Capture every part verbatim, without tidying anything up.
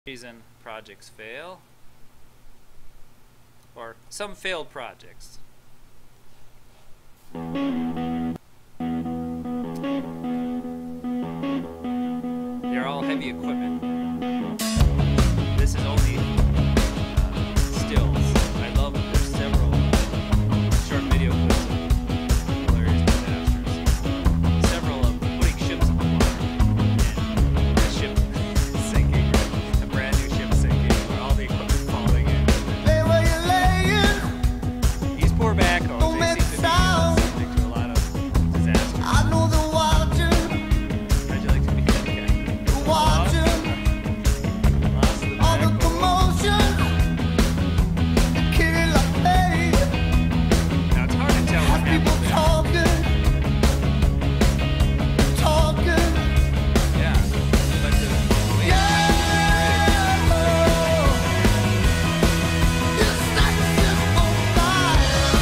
reason projects fail, or some failed projects. They're all heavy equipment. This is only uh, stills. I love that there's several short video clips of hilarious disasters. Several of putting ships in the water and a ship sinking, a brand new ship sinking, where all the equipment falling in. Lay where you're laying. These poor backhoes, Don't they make seem to be sound. subject to a lot of disasters. I know they're watching, How'd you like to be handicapped? they're watching. Lost the All the backhoe. commotion, the kid like hey, Now it's hard to tell what have people happened there. talking, talking. Yeah, but the way Yeah, your status is on fire.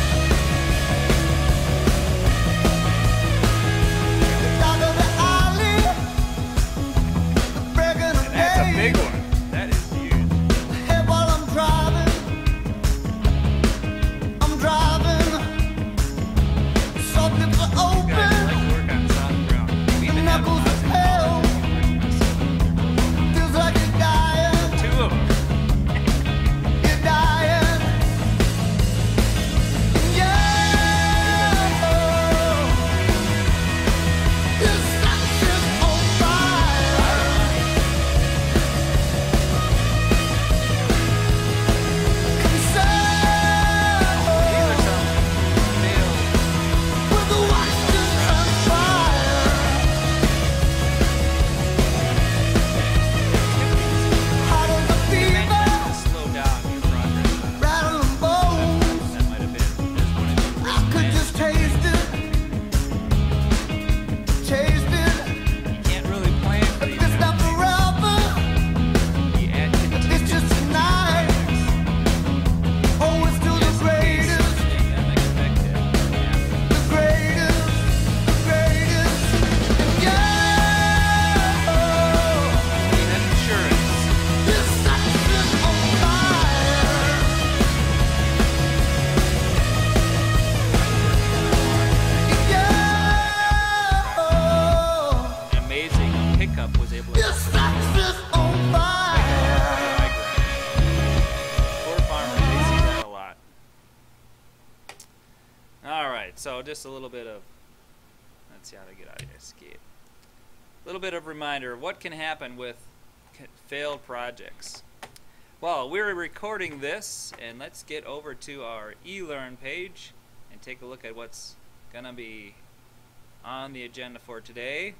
Down to the alley, the breaking of and that's a day. big one. That is huge. Hey, while I'm driving, I'm driving. Soft lips are Guys, open, like to work on soft ground. We the even have knuckles of housing hell. policies. Feels like you're dying, Two of them. you're dying. Yeah, your status is on fire. These are Concerned some failed. with the western transpire. Hot as a You fever, mentioned to slow down your progress on it. rattling bones. That might have been just one of your I could just taste it, taste it. You can't really plan for these It's not kind of forever, things. You add it's contingency just tonight. Oh, it's still the just in case greatest, something unexpected happens. the greatest, the greatest. Yeah, You have insurance. this status is on fire. Yeah, An amazing pickup was able to this status is on fire. Poor farmers, they see that a lot. Alright, so just a little bit of, let's see how to get out of here, escape. A little bit of reminder, what can happen with c- failed projects? Well, we're recording this, and let's get over to our eLearn page and take a look at what's going to be on the agenda for today.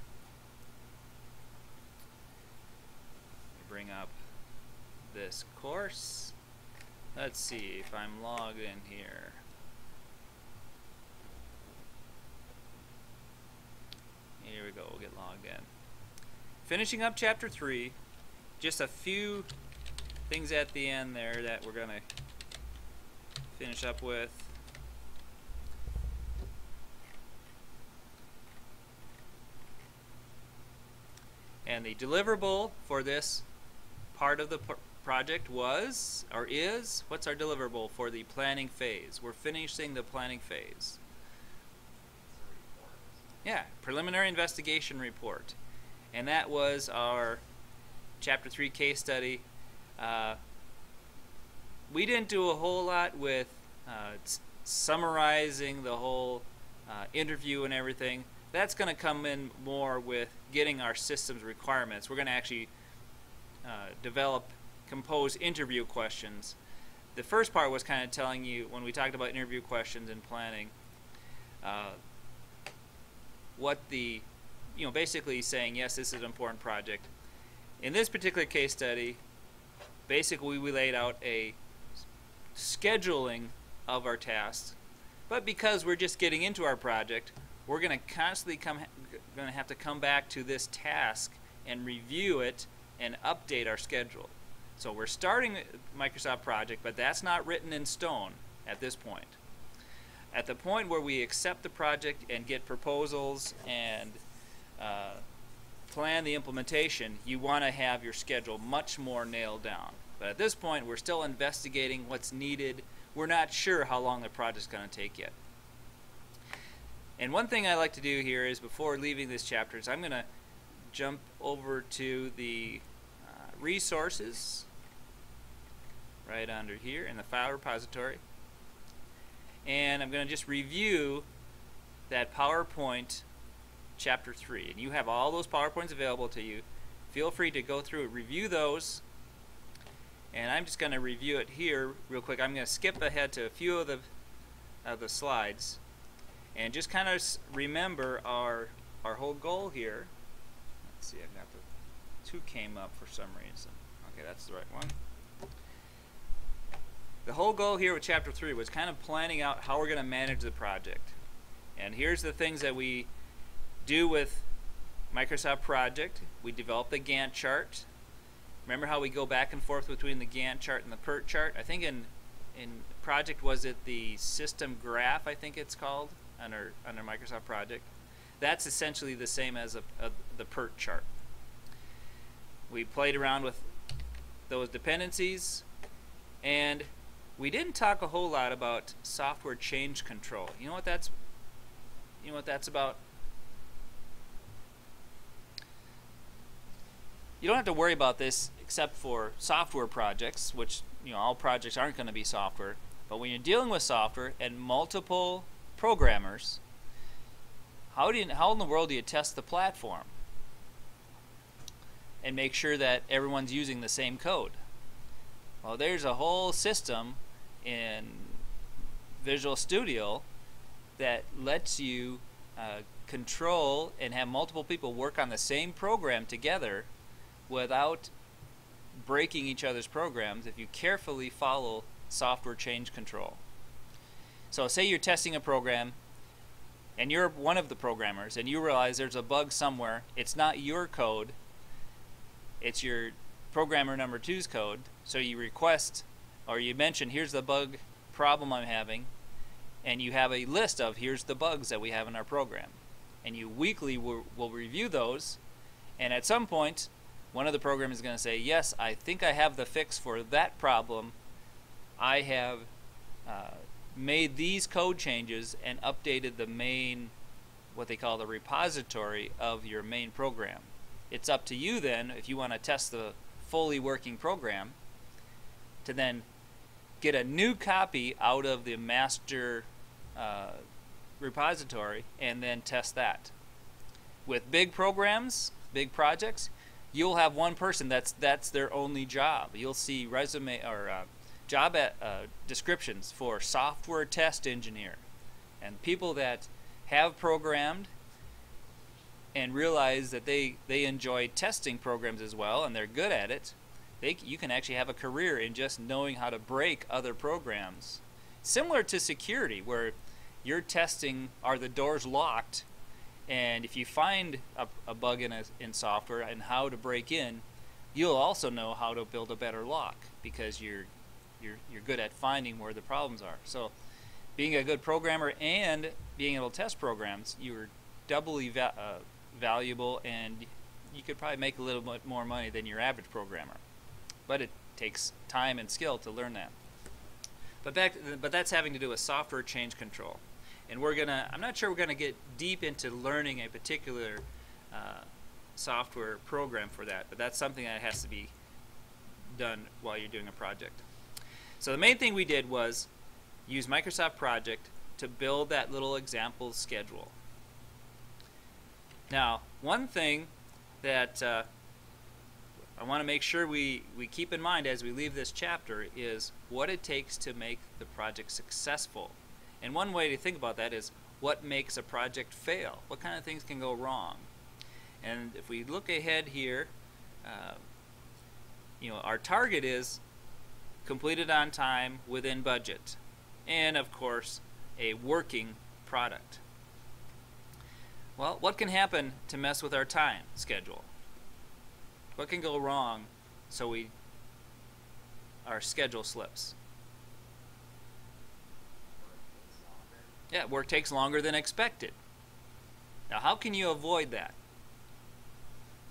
Bring up this course. Let's see if I'm logged in here. Here we go, we'll get logged in. Finishing up chapter three. Just a few things at the end there that we're going to finish up with. And the deliverable for this part of the p- project was, or is, what's our deliverable for the planning phase? We're finishing the planning phase. Yeah, preliminary investigation report. And that was our chapter three case study. Uh, we didn't do a whole lot with uh, s- summarizing the whole uh, interview and everything. That's going to come in more with getting our systems requirements. We're going to actually uh, develop, compose interview questions. The first part was kind of telling you, when we talked about interview questions and planning, uh, what the, you know, basically saying, yes, this is an important project. In this particular case study, basically we laid out a scheduling of our tasks, but because we're just getting into our project, we're going to constantly come, going to have to come back to this task and review it and update our schedule. So we're starting a Microsoft project, but that's not written in stone at this point. At the point where we accept the project and get proposals and uh, plan the implementation, you want to have your schedule much more nailed down. But at this point, we're still investigating what's needed. We're not sure how long the project's going to take yet. And one thing I like to do here is, before leaving this chapter, is I'm going to jump over to the uh, resources right under here in the file repository. And I'm going to just review that PowerPoint chapter three. And you have all those PowerPoints available to you. Feel free to go through it, review those. And I'm just going to review it here real quick. I'm going to skip ahead to a few of the of the slides and just kind of remember our our whole goal here. Let's see, I've got the two came up for some reason. Okay, that's the right one. The whole goal here with chapter three was kind of planning out how we're going to manage the project. And here's the things that we do with Microsoft Project. We develop the Gantt chart. Remember how we go back and forth between the Gantt chart and the PERT chart? I think in in Project, was it the system graph, I think it's called, under under Microsoft Project. That's essentially the same as a, a, the PERT chart. We played around with those dependencies, and we didn't talk a whole lot about software change control. You know what that's you know what that's about? You don't have to worry about this except for software projects, which, you know, all projects aren't going to be software. But when you're dealing with software and multiple programmers, how do you, how in the world do you test the platform and make sure that everyone's using the same code? Well, there's a whole system in Visual Studio that lets you uh, control and have multiple people work on the same program together without breaking each other's programs if you carefully follow software change control. So say you're testing a program and you're one of the programmers and you realize there's a bug somewhere. It's not your code, it's your programmer number two's code. So you request, or you mention, here's the bug problem I'm having, and you have a list of here's the bugs that we have in our program. And you weekly will, will review those, and at some point one of the programs is going to say, yes, I think I have the fix for that problem. I have uh, made these code changes and updated the main, what they call the repository of your main program. It's up to you then, if you want to test the fully working program, to then get a new copy out of the master uh, repository and then test that. With big programs, big projects, you'll have one person that's that's their only job. You'll see resume or uh, job at, uh, descriptions for software test engineer, and people that have programmed and realize that they they enjoy testing programs as well and they're good at it. They you can actually have a career in just knowing how to break other programs. Similar to security, where you're testing, are the doors locked? And if you find a, a bug in, a, in software and how to break in, you'll also know how to build a better lock because you're, you're, you're good at finding where the problems are. So being a good programmer and being able to test programs, you're doubly va uh, valuable, and you could probably make a little bit more money than your average programmer. But it takes time and skill to learn that. But, back, but that's having to do with software change control. And we're gonna, I'm not sure we're gonna get deep into learning a particular uh, software program for that, but that's something that has to be done while you're doing a project. So the main thing we did was use Microsoft Project to build that little example schedule. Now, one thing that uh, I want to make sure we, we keep in mind as we leave this chapter is what it takes to make the project successful. And one way to think about that is what makes a project fail? What kind of things can go wrong? And if we look ahead here, uh, you know, our target is completed on time, within budget, and of course a working product. Well, what can happen to mess with our time schedule? What can go wrong so we our schedule slips? Yeah, work takes longer than expected. Now, how can you avoid that?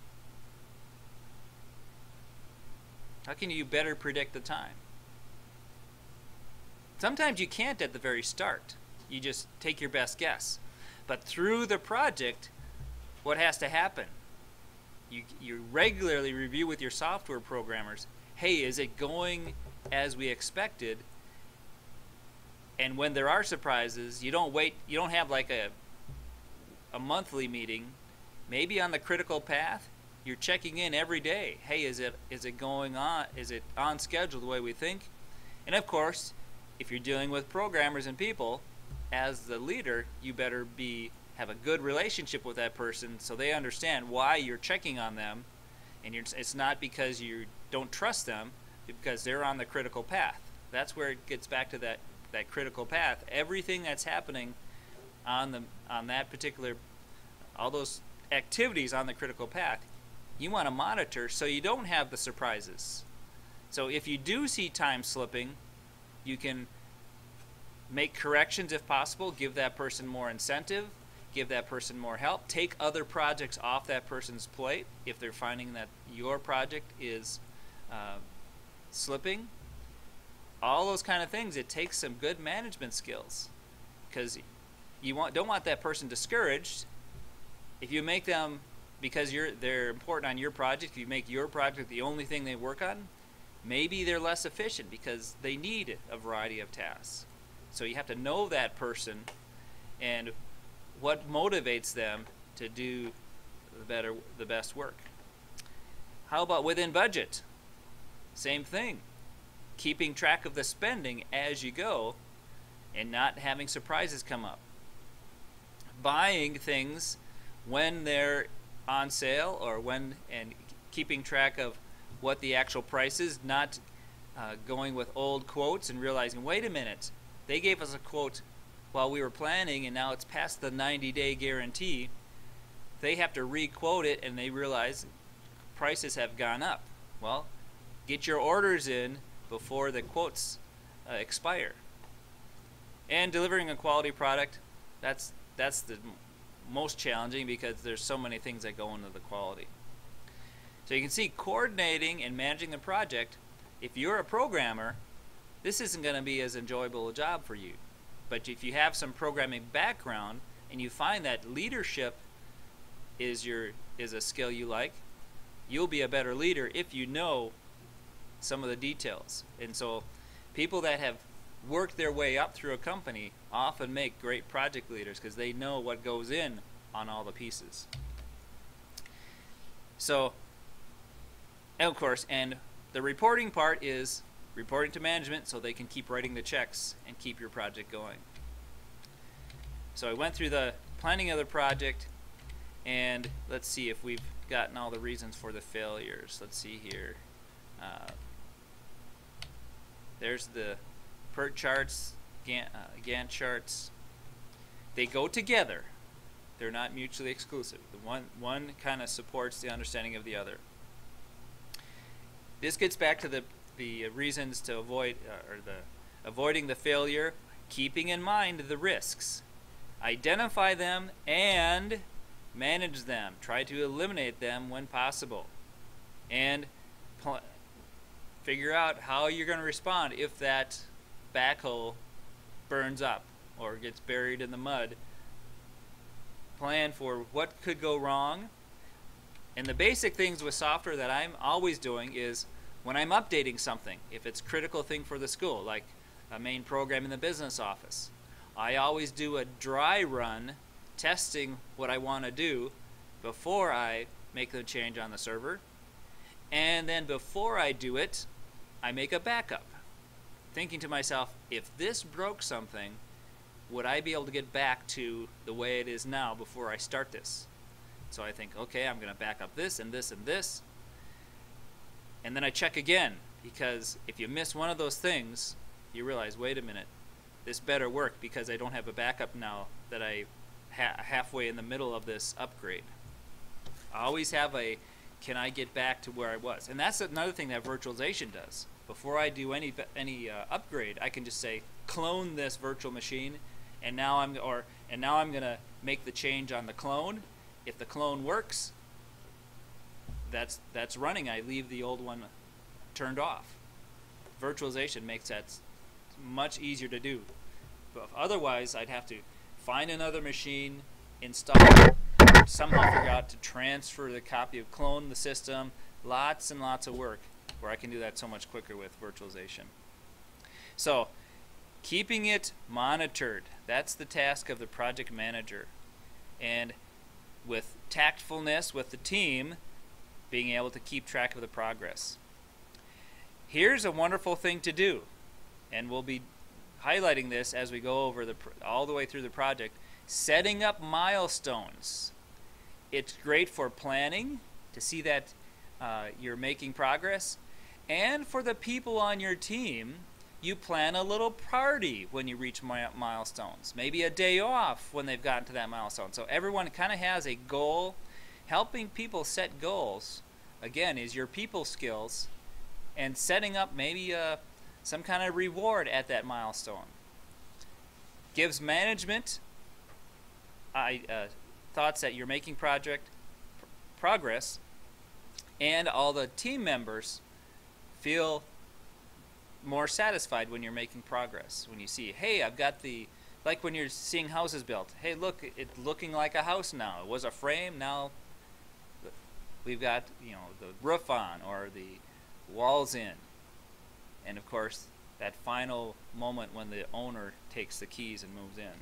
How can you better predict the time? Sometimes you can't at the very start. You just take your best guess. But through the project, what has to happen? You, you regularly review with your software programmers, hey, is it going as we expected? And when there are surprises, you don't wait, you don't have like a, a monthly meeting. Maybe on the critical path, you're checking in every day. Hey, is it is it going on? Is it on schedule the way we think? And of course, if you're dealing with programmers and people, as the leader, you better be have a good relationship with that person so they understand why you're checking on them, and you're, it's not because you don't trust them, because they're on the critical path. That's where it gets back to that that critical path. Everything that's happening on the on that particular, all those activities on the critical path, you want to monitor so you don't have the surprises. So if you do see time slipping, you can make corrections if possible, give that person more incentive, give that person more help, take other projects off that person's plate if they're finding that your project is uh, slipping. All those kind of things, it takes some good management skills, because you want, don't want that person discouraged. If you make them, because you're they're important on your project, if you make your project the only thing they work on, maybe they're less efficient because they need a variety of tasks. So you have to know that person and what motivates them to do the better, the best work. How about within budget? Same thing. Keeping track of the spending as you go and not having surprises come up. Buying things when they're on sale or when, and keeping track of what the actual price is, not uh, going with old quotes and realizing, wait a minute, they gave us a quote while we were planning and now it's past the ninety day guarantee. They have to re-quote it and they realize prices have gone up. Well, get your orders in before the quotes uh, expire. And delivering a quality product, that's that's the most challenging because there's so many things that go into the quality. So you can see, coordinating and managing the project, if you're a programmer, this isn't going to be as enjoyable a job for you. But if you have some programming background and you find that leadership is your is a skill you like, you'll be a better leader if you know some of the details. And so people that have worked their way up through a company often make great project leaders because they know what goes in on all the pieces. So, and of course, and the reporting part is reporting to management so they can keep writing the checks and keep your project going. So I went through the planning of the project, and let's see if we've gotten all the reasons for the failures. Let's see here. Uh, there's the P E R T charts, Gantt, uh, Gantt charts. They go together. They're not mutually exclusive. The one one kind of supports the understanding of the other. This gets back to the the reasons to avoid uh, or the avoiding the failure, keeping in mind the risks. Identify them and manage them. Try to eliminate them when possible. And pl figure out how you're going to respond if that backhoe burns up or gets buried in the mud. Plan for what could go wrong. And the basic things with software that I'm always doing is when I'm updating something, if it's a critical thing for the school, like a main program in the business office, I always do a dry run testing what I want to do before I make the change on the server. And then before I do it, I make a backup, thinking to myself, if this broke something, would I be able to get back to the way it is now before I start this? So I think, okay, I'm going to back up this and this and this. And then I check again, because if you miss one of those things, you realize, wait a minute, this better work because I don't have a backup now that I ha halfway in the middle of this upgrade. I always have a, can I get back to where I was? And that's another thing that virtualization does. Before I do any any uh, upgrade, I can just say clone this virtual machine, and now I'm or and now I'm gonna make the change on the clone. If the clone works, that's that's running. I leave the old one turned off. Virtualization makes that much easier to do. But otherwise, I'd have to find another machine, install it, somehow figure out to transfer the copy of clone the system. Lots and lots of work, where I can do that so much quicker with virtualization. So, keeping it monitored, that's the task of the project manager. And with tactfulness with the team, being able to keep track of the progress. Here's a wonderful thing to do, and we'll be highlighting this as we go over the pr all the way through the project. Setting up milestones. It's great for planning, to see that uh, you're making progress, and for the people on your team, you plan a little party when you reach mi milestones. Maybe a day off when they've gotten to that milestone. So everyone kind of has a goal. Helping people set goals, again, is your people skills, and setting up maybe uh, some kind of reward at that milestone. Gives management I, uh, thoughts that you're making project pr progress, and all the team members feel more satisfied when you're making progress. When you see, hey, I've got the, like when you're seeing houses built, hey, look, it's looking like a house now. It was a frame, now we've got, you know, the roof on or the walls in. And of course, that final moment when the owner takes the keys and moves in.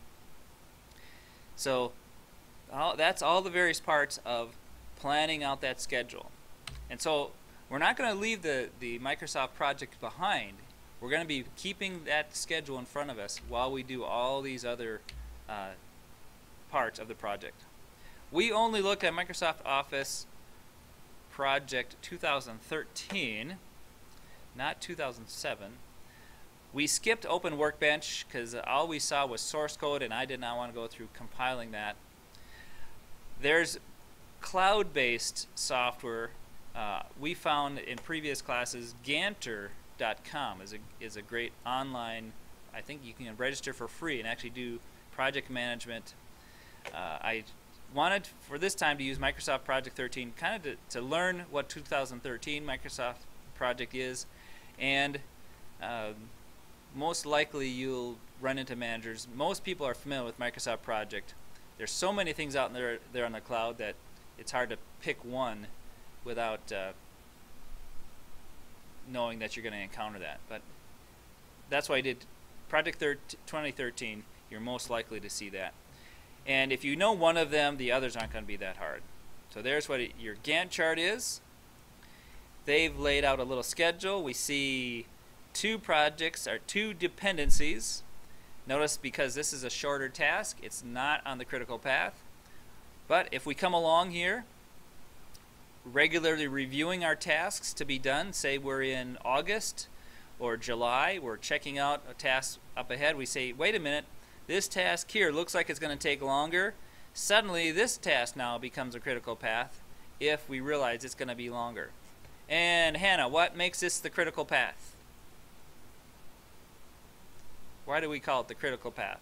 So all, that's all the various parts of planning out that schedule. And so we're not going to leave the, the Microsoft project behind. We're going to be keeping that schedule in front of us while we do all these other uh, parts of the project. We only looked at Microsoft Office Project two thousand thirteen, not two thousand seven. We skipped Open Workbench because all we saw was source code, and I did not want to go through compiling that. There's cloud-based software. Uh, we found in previous classes Ganter dot com is a, is a great online, I think you can register for free and actually do project management. Uh, I wanted for this time to use Microsoft Project thirteen kind of to, to learn what two thousand thirteen Microsoft Project is, and uh, most likely you'll run into managers. Most people are familiar with Microsoft Project. There's so many things out there, there on the cloud that it's hard to pick one without uh, knowing that you're going to encounter that. But that's why I did Project twenty thirteen. You're most likely to see that. And if you know one of them, the others aren't going to be that hard. So there's what it, your Gantt chart is. They've laid out a little schedule. We see two projects, or two dependencies. Notice because this is a shorter task, it's not on the critical path. But if we come along here, regularly reviewing our tasks to be done, say we're in August or July, we're checking out a task up ahead, we say, wait a minute, this task here looks like it's going to take longer. Suddenly this task now becomes a critical path if we realize it's going to be longer. And Hannah, what makes this the critical path? Why do we call it the critical path?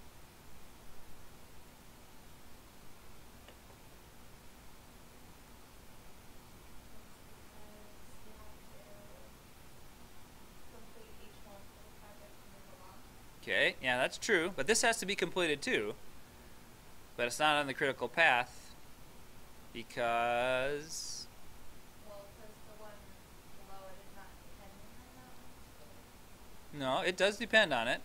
Okay, yeah, that's true. But this has to be completed too. But it's not on the critical path because... Well, because the one below it is not dependent on that one. No, it does depend on it.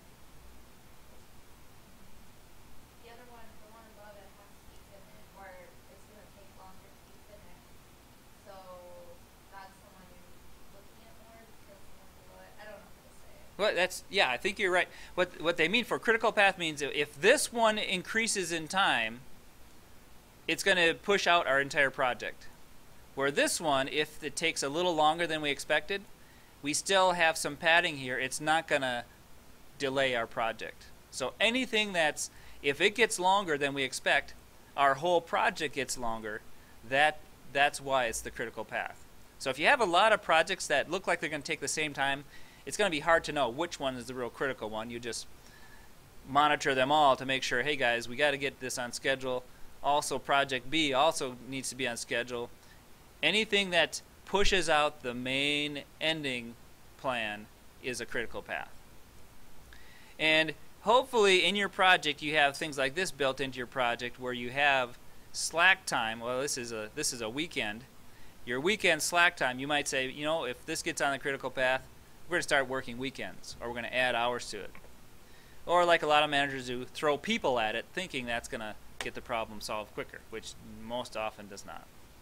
The other one, the one above it has to be finished, or it's going to take longer to be finished. So that's the one you're looking at more because the one below it, I don't know how to say it. Well, that's, yeah, I think you're right. What what they mean for critical path means if this one increases in time, it's going to push out our entire project. Where this one, if it takes a little longer than we expected, we still have some padding here. It's not going to delay our project. So anything that's, if it gets longer than we expect, our whole project gets longer. That that's why it's the critical path. So if you have a lot of projects that look like they're going to take the same time, it's going to be hard to know which one is the real critical one. You just monitor them all to make sure, hey guys, we got to get this on schedule. Also project B also needs to be on schedule. Anything that pushes out the main ending plan is a critical path. And hopefully in your project you have things like this built into your project where you have slack time. Well, this is a this is a weekend. Your weekend slack time, you might say, you know, if this gets on the critical path, we're going to start working weekends, or we're going to add hours to it. Or like a lot of managers do, throw people at it thinking that's going to get the problem solved quicker, which most often does not.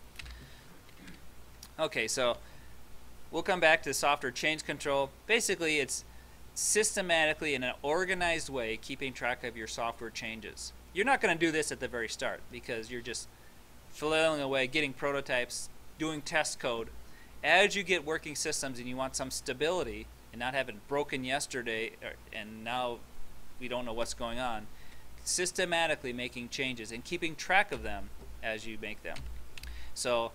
Okay, so we'll come back to software change control. Basically, it's systematically in an organized way keeping track of your software changes. You're not going to do this at the very start because you're just flailing away, getting prototypes, doing test code. As you get working systems and you want some stability and not have it broken yesterday or, and now we don't know what's going on, systematically making changes and keeping track of them as you make them. So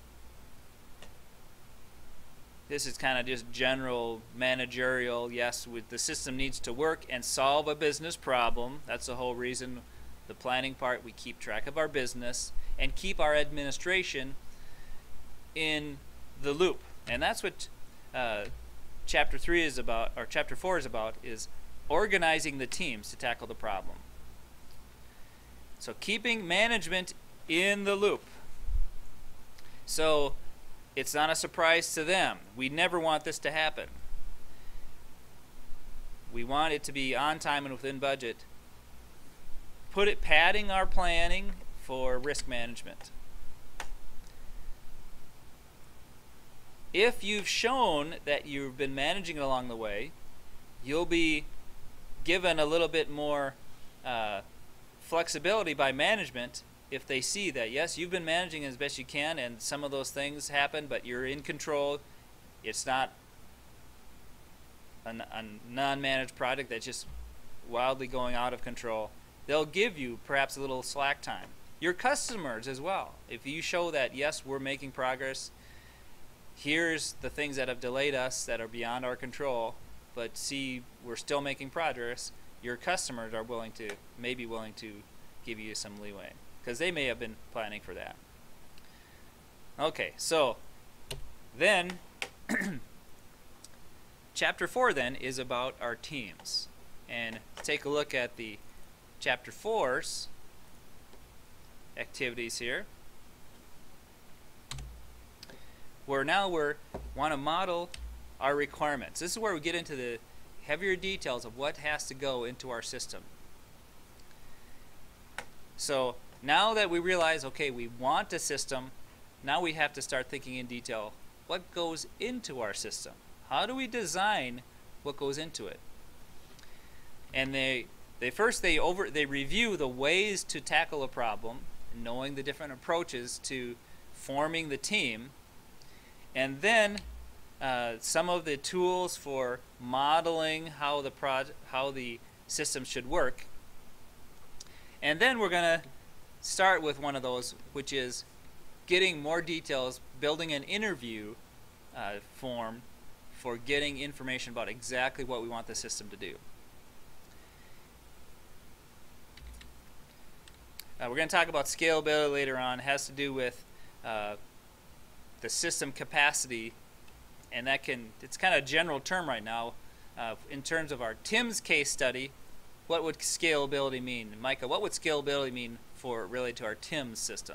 this is kind of just general managerial. Yes, with the system needs to work and solve a business problem. That's the whole reason, the planning part, we keep track of our business and keep our administration in the loop. And that's what uh, chapter three is about, or chapter four is about, is organizing the teams to tackle the problem. So keeping management in the loop. So it's not a surprise to them. We never want this to happen. We want it to be on time and within budget. Put it padding our planning for risk management. If you've shown that you've been managing it along the way, you'll be given a little bit more uh, flexibility by management if they see that, yes, you've been managing as best you can and some of those things happen, but you're in control. It's not a, a non-managed project that's just wildly going out of control. They'll give you perhaps a little slack time. Your customers as well. If you show that, yes, we're making progress, here's the things that have delayed us that are beyond our control, but see, we're still making progress, your customers are willing to, maybe willing to give you some leeway, because they may have been planning for that. Okay, so then chapter four then is about our teams. And take a look at the chapter four's activities here, where now we want to model our requirements. This is where we get into the heavier details of what has to go into our system. So now that we realize, okay, we want a system, now we have to start thinking in detail, what goes into our system? How do we design what goes into it? And they they first they over they review the ways to tackle a problem, knowing the different approaches to forming the team, and then uh, some of the tools for modeling how the proj how the system should work. And then we're going to start with one of those, which is getting more details, building an interview uh, form for getting information about exactly what we want the system to do. Uh, we're going to talk about scalability later on. It has to do with uh, the system capacity, and that can, it's kind of a general term right now. Uh, in terms of our Tim's case study, what would scalability mean? Micah, what would scalability mean for related to our Tim's system?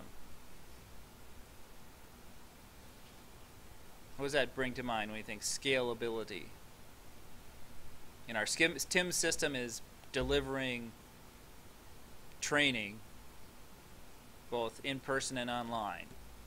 What does that bring to mind when you think scalability? In our Tim's system is delivering training both in person and online.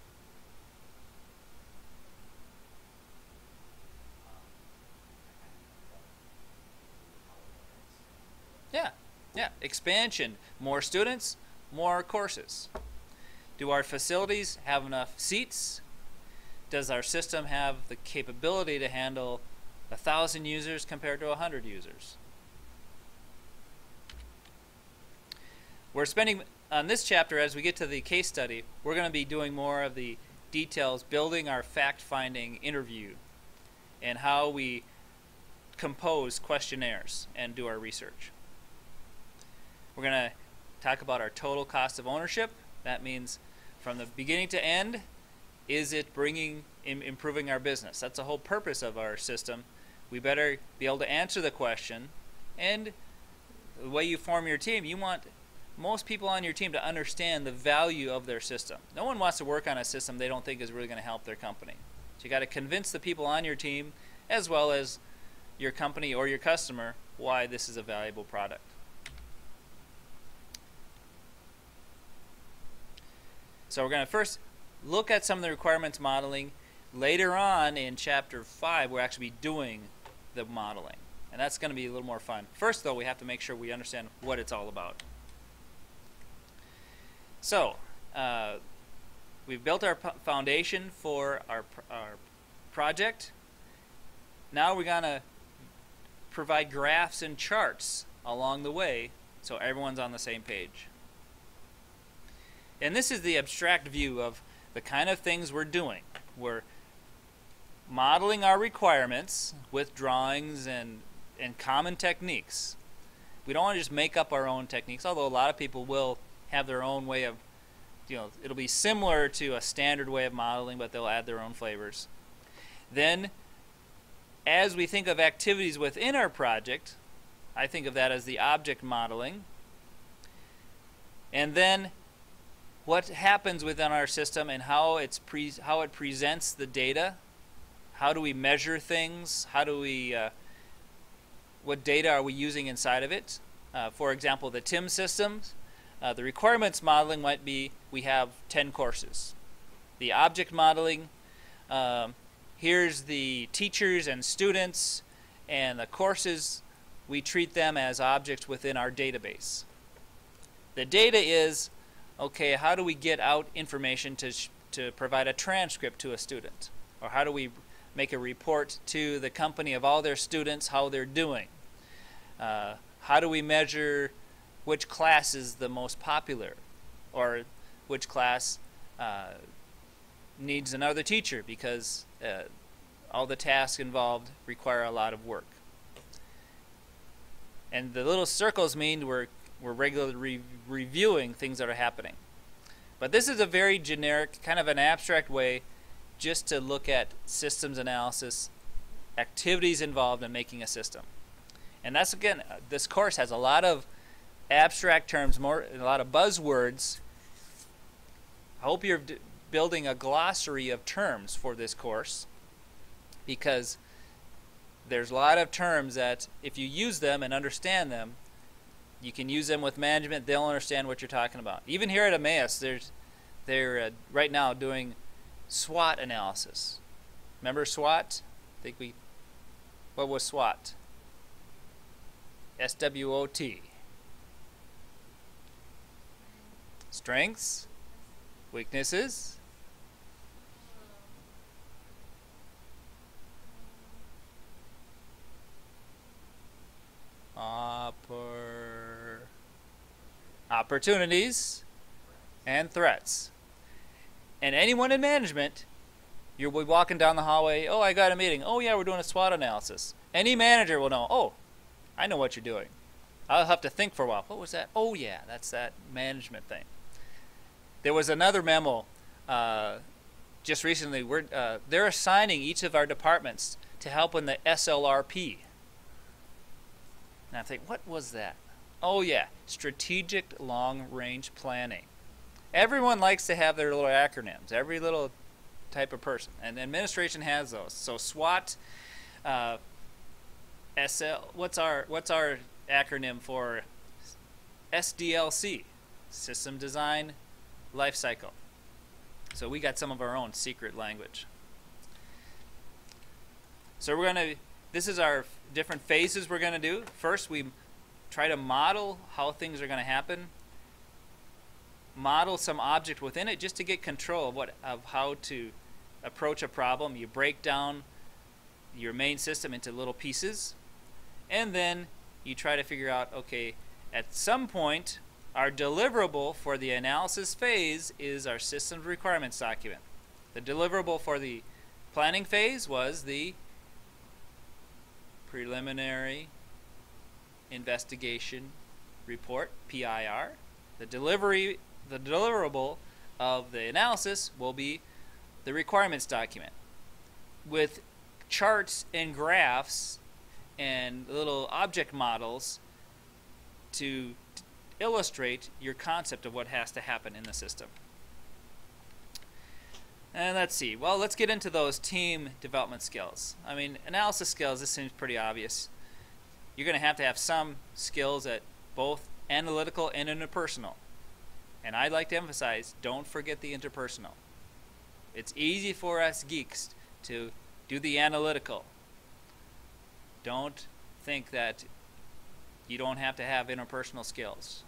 Yeah, yeah, expansion, more students, more courses. Do our facilities have enough seats? Does our system have the capability to handle a thousand users compared to a hundred users? We're spending on this chapter, as we get to the case study, we're going to be doing more of the details, building our fact-finding interview and how we compose questionnaires and do our research. We're going to talk about our total cost of ownership. That means from the beginning to end, Is it bringing, im improving our business? That's the whole purpose of our system. We better be able to answer the question. And the way you form your team, you want most people on your team to understand the value of their system. No one wants to work on a system they don't think is really going to help their company. So you got to convince the people on your team, as well as your company or your customer, why this is a valuable product. So we're going to first look at some of the requirements modeling. Later on in chapter five, we'll actually be doing the modeling. And that's going to be a little more fun. First, though, we have to make sure we understand what it's all about. So, uh, we've built our foundation for our, our project. Now we're going to provide graphs and charts along the way so everyone's on the same page. And this is the abstract view of the kind of things we're doing. We're modeling our requirements with drawings and, and common techniques. We don't want to just make up our own techniques, although a lot of people will have their own way of, you know, it'll be similar to a standard way of modeling, but they'll add their own flavors. Then, as we think of activities within our project, I think of that as the object modeling. And then, what happens within our system and how it's pre how it presents the data. How do we measure things? How do we uh, what data are we using inside of it? Uh, for example, the T I M systems. Uh, the requirements modeling might be we have ten courses. The object modeling, um, here's the teachers and students, and the courses, we treat them as objects within our database. The data is, okay, how do we get out information to, sh to provide a transcript to a student? Or how do we make a report to the company of all their students, how they're doing? Uh, how do we measure which class is the most popular, or which class uh, needs another teacher because uh, all the tasks involved require a lot of work. And the little circles mean we're, we're regularly re reviewing things that are happening. But this is a very generic, kind of an abstract way just to look at systems analysis, activities involved in making a system. And that's, again, this course has a lot of abstract terms, more a lot of buzzwords. I hope you're d building a glossary of terms for this course, because there's a lot of terms that if you use them and understand them, you can use them with management. They'll understand what you're talking about. Even here at Emmaus, there's they're uh, right now doing SWOT analysis. Remember SWOT? I think we what was SWOT? S W O T. Strengths, weaknesses, oppor opportunities, and threats. And anyone in management, you'll be walking down the hallway, oh, I got a meeting. Oh, yeah, we're doing a SWOT analysis. Any manager will know, oh, I know what you're doing. I'll have to think for a while. What was that? Oh, yeah, that's that management thing. There was another memo uh, just recently. We're, uh, they're assigning each of our departments to help in the S L R P. And I think, what was that? Oh, yeah, Strategic Long Range Planning. Everyone likes to have their little acronyms, every little type of person. And administration has those. So SWOT, uh, S L, what's our, what's our acronym for S D L C? System Design Life Cycle. So we got some of our own secret language. So we're going to, this is our different phases we're going to do. First, we try to model how things are going to happen. Model some object within it just to get control of, what, of how to approach a problem. You break down your main system into little pieces. And then you try to figure out, okay, at some point, our deliverable for the analysis phase is our systems requirements document. The deliverable for the planning phase was the preliminary investigation report, P I R. The delivery, the deliverable of the analysis will be the requirements document with charts and graphs and little object models to illustrate your concept of what has to happen in the system. And let's see. Well, let's get into those team development skills. I mean, analysis skills, this seems pretty obvious. You're going to have to have some skills at both analytical and interpersonal. And I'd like to emphasize, don't forget the interpersonal. It's easy for us geeks to do the analytical. Don't think that you don't have to have interpersonal skills.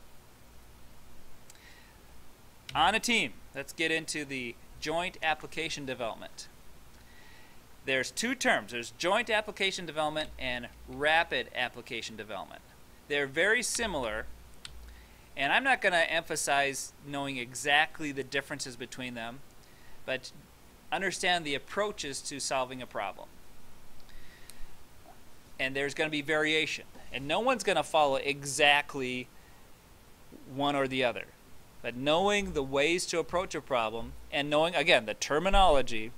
On a team, let's get into the joint application development. There's two terms. There's joint application development and rapid application development. They're very similar, and I'm not going to emphasize knowing exactly the differences between them, but understand the approaches to solving a problem. And there's going to be variation, and no one's going to follow exactly one or the other. But knowing the ways to approach a problem and knowing, again, the terminology,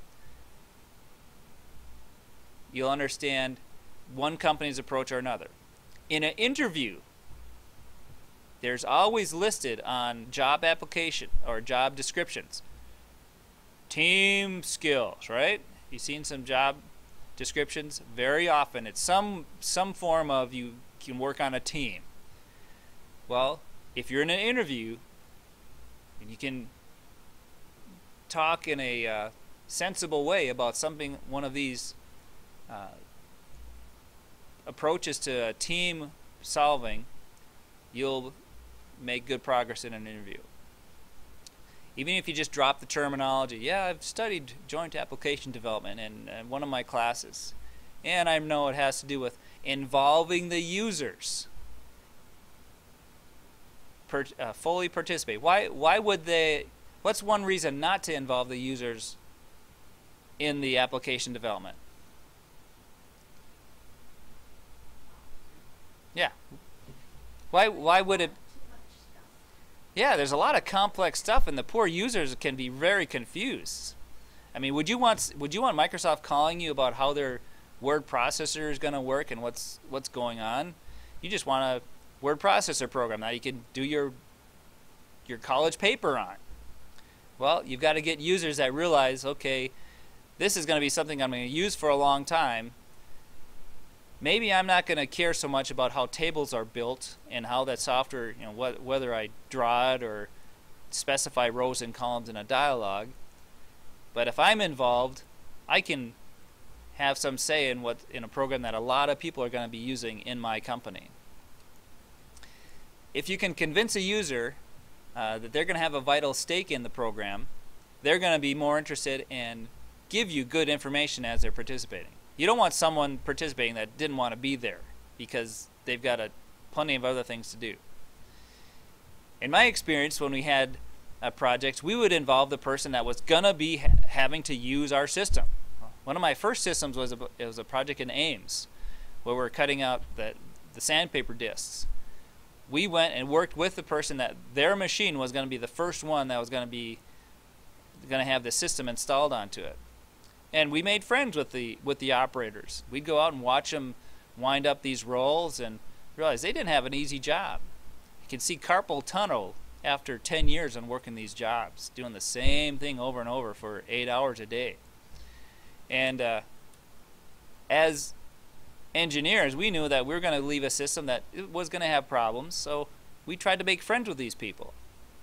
you'll understand one company's approach or another. In an interview, there's always listed on job application or job descriptions team skills, right? You've seen some job descriptions. Very often it's some some form of you can work on a team. Well, if you're in an interview and you can talk in a uh, sensible way about something, one of these uh, approaches to team solving, you'll make good progress in an interview. Even if you just drop the terminology, yeah, I've studied joint application development in, in one of my classes, and I know it has to do with involving the users. Per, uh, fully participate. Why, why would they, what's one reason not to involve the users in the application development? Yeah. Why, why would it? Yeah, there's a lot of complex stuff, and the poor users can be very confused. I mean, would you want would you want Microsoft calling you about how their word processor is going to work and what's what's going on? You just want a word processor program that you can do your your college paper on. Well, you've got to get users that realize, okay, this is going to be something I'm going to use for a long time. Maybe I'm not going to care so much about how tables are built and how that software, you know, wh whether I draw it or specify rows and columns in a dialog. But if I'm involved, I can have some say in what in a program that a lot of people are going to be using in my company. If you can convince a user uh, that they're going to have a vital stake in the program, they're going to be more interested and give you good information as they're participating. You don't want someone participating that didn't want to be there because they've got a, plenty of other things to do. In my experience, when we had uh, projects, we would involve the person that was going to be ha having to use our system. One of my first systems was a, it was a project in Ames where we were cutting out the, the sandpaper discs. We went and worked with the person that their machine was going to be the first one that was going to be going to have the system installed onto it. And we made friends with the with the operators. We'd go out and watch them wind up these rolls and realize they didn't have an easy job. You can see carpal tunnel after ten years on working these jobs, doing the same thing over and over for eight hours a day. And uh, as engineers, we knew that we were going to leave a system that was going to have problems, so we tried to make friends with these people.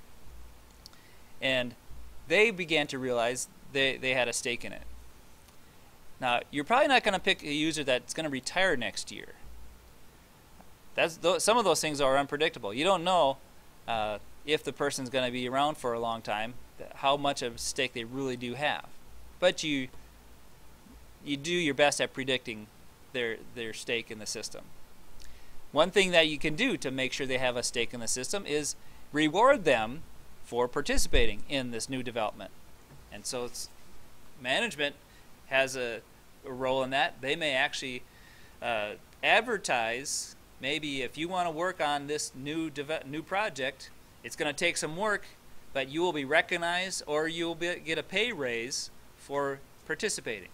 And they began to realize they, they had a stake in it. Now, you're probably not going to pick a user that's going to retire next year. That's th some of those things are unpredictable. You don't know uh, if the person's going to be around for a long time, how much of a stake they really do have. But you you do your best at predicting their their stake in the system. One thing that you can do to make sure they have a stake in the system is reward them for participating in this new development. And so it's, management has a, a role in that. They may actually uh, advertise, maybe if you want to work on this new new project, it's going to take some work, but you will be recognized or you will be, get a pay raise for participating.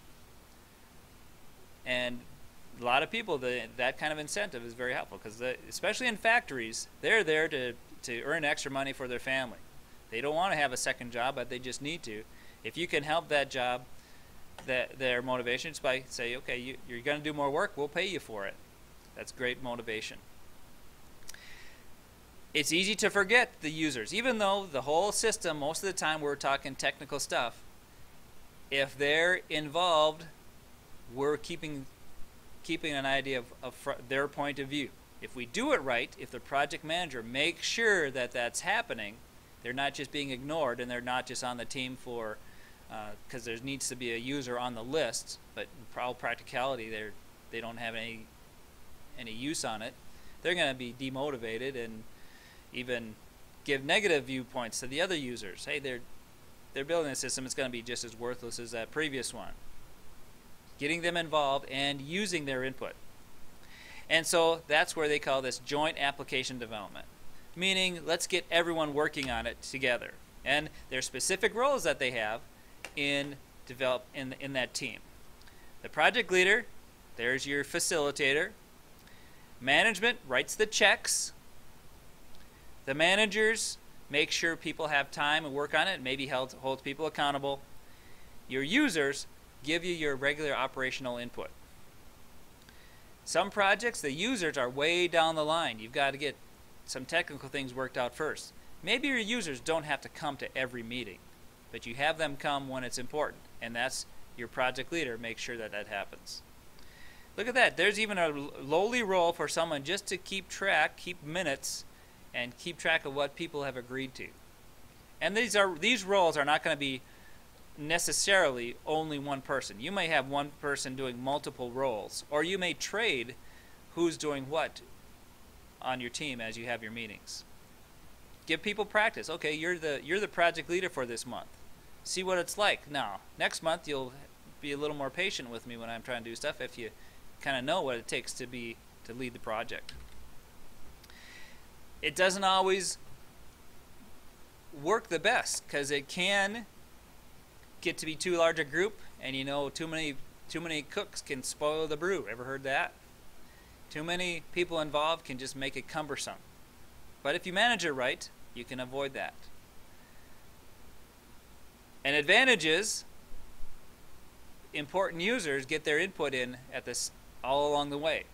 And a lot of people, the, that kind of incentive is very helpful, because especially in factories, they're there to, to earn extra money for their family. They don't want to have a second job, but they just need to. If you can help that job, that their motivation, just by say, okay, you, you're going to do more work, we'll pay you for it. That's great motivation. It's easy to forget the users, even though the whole system, most of the time we're talking technical stuff. If they're involved, we're keeping keeping an idea of, of fr their point of view. If we do it right, if the project manager makes sure that that's happening, they're not just being ignored, and they're not just on the team for because uh, there needs to be a user on the list, but in all practicality, they're they don't have any any use on it. They're going to be demotivated and even give negative viewpoints to the other users. Hey, they're they're building a system. It's going to be just as worthless as that previous one. Getting them involved and using their input. And so that's where they call this joint application development, meaning let's get everyone working on it together. And there's specific roles that they have in develop in in that team. The project leader, there's your facilitator. Management writes the checks. The managers make sure people have time and work on it, maybe held, holds people accountable. Your users give you your regular operational input. Some projects, the users are way down the line. You've got to get some technical things worked out first. Maybe your users don't have to come to every meeting, but you have them come when it's important, and that's your project leader. Make sure that that happens. Look at that. There's even a lowly role for someone just to keep track, keep minutes, and keep track of what people have agreed to. And these are these roles are not going to be necessarily only one person. You may have one person doing multiple roles, or you may trade who's doing what on your team as you have your meetings. Give people practice. Okay, you're the you're the project leader for this month. See what it's like. Now, next month you'll be a little more patient with me when I'm trying to do stuff if you kind of know what it takes to be to lead the project. It doesn't always work the best, because it can get to be too large a group, and you know too many too many cooks can spoil the brew. Ever heard that? Too many people involved can just make it cumbersome. But if you manage it right, you can avoid that. An advantage is important users get their input in at this all along the way.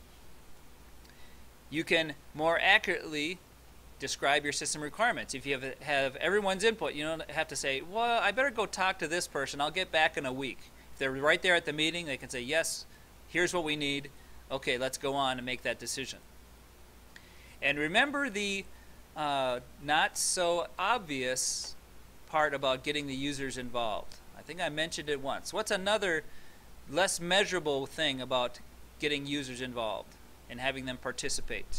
You can more accurately describe your system requirements. If you have, have everyone's input, you don't have to say, well, I better go talk to this person. I'll get back in a week. If they're right there at the meeting, they can say, yes, here's what we need. Okay, let's go on and make that decision. And remember the uh, not so obvious part about getting the users involved. I think I mentioned it once. What's another less measurable thing about getting users involved and having them participate?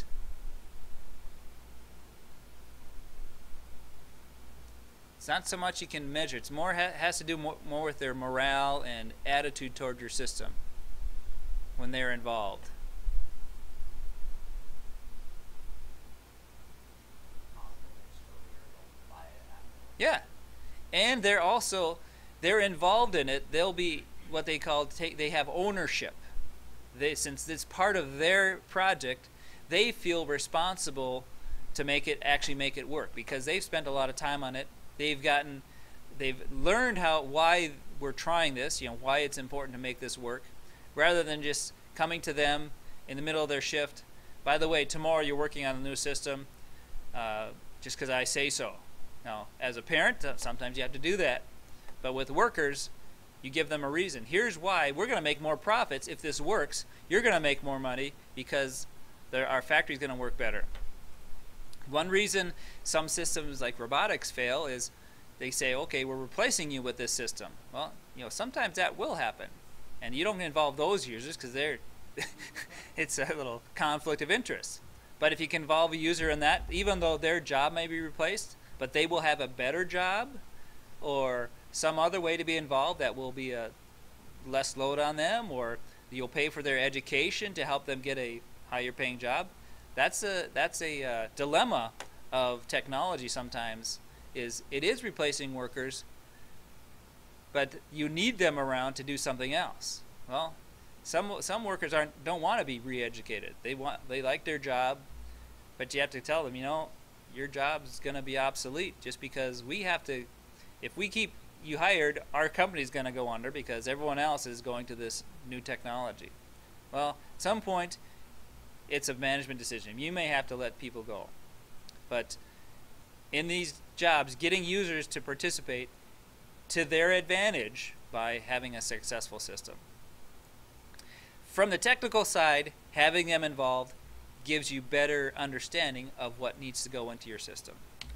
It's not so much you can measure. It's more ha has to do more, more with their morale and attitude toward your system when they're involved. Yeah, and they're also they're involved in it. They'll be what they call take. They have ownership. They since it's part of their project, they feel responsible to make it actually make it work, because they've spent a lot of time on it. They've gotten, they've learned how why we're trying this. You know why it's important to make this work, rather than just coming to them in the middle of their shift. By the way, tomorrow you're working on a new system, uh, just because I say so. Now, as a parent, sometimes you have to do that. But with workers, you give them a reason. Here's why. We're going to make more profits if this works. You're going to make more money because there, our factory's going to work better. One reason some systems like robotics fail is they say, okay, we're replacing you with this system. Well, you know, sometimes that will happen. And you don't involve those users because they're it's a little conflict of interest. But if you can involve a user in that, even though their job may be replaced, but they will have a better job or some other way to be involved that will be a less load on them, or you'll pay for their education to help them get a higher paying job. That's a that's a uh, dilemma of technology sometimes, is it is replacing workers, but you need them around to do something else. Well, some some workers aren't don't want to be re-educated. They want they like their job, but you have to tell them, you know, your job is going to be obsolete just because we have to. If we keep you hired, our company's going to go under because everyone else is going to this new technology. Well, at some point, it's a management decision. You may have to let people go, but in these jobs, getting users to participate to their advantage by having a successful system. From the technical side, having them involved gives you better understanding of what needs to go into your system.